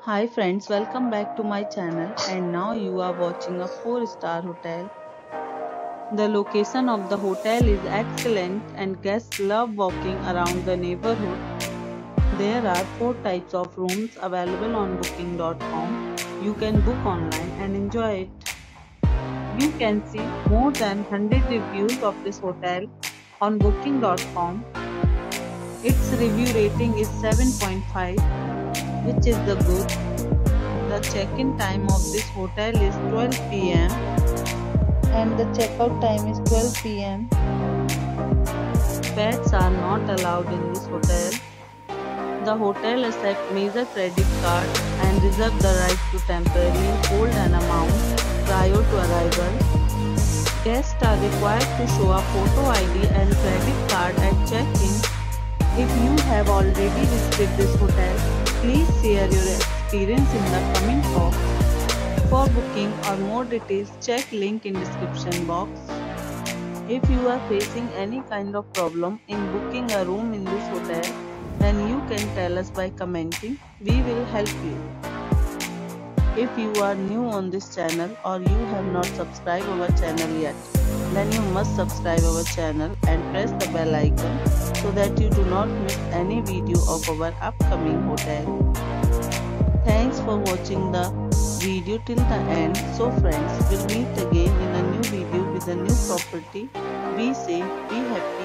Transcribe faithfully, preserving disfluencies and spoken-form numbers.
Hi friends, welcome back to my channel and now you are watching a four star hotel. The location of the hotel is excellent and guests love walking around the neighborhood. There are four types of rooms available on booking dot com. You can book online and enjoy it. You can see more than one hundred reviews of this hotel on booking dot com. Its review rating is seven point five, which is the good. The check-in time of this hotel is twelve p m and the checkout time is twelve p m Pets are not allowed in this hotel. The hotel accepts major credit cards and reserves the right to temporarily hold an amount prior to arrival. Guests are required to show a photo I D and credit card at check-in. If you have already visited this hotel, please share your experience in the comment box. For booking or more details, check link in description box. If you are facing any kind of problem in booking a room in this hotel, then you can tell us by commenting. We will help you. If you are new on this channel or you have not subscribed our channel yet, then you must subscribe our channel and press the bell icon so that you do not miss any video of our upcoming hotel. Thanks for watching the video till the end. So friends, we'll meet again in a new video with a new property. Be safe, be happy.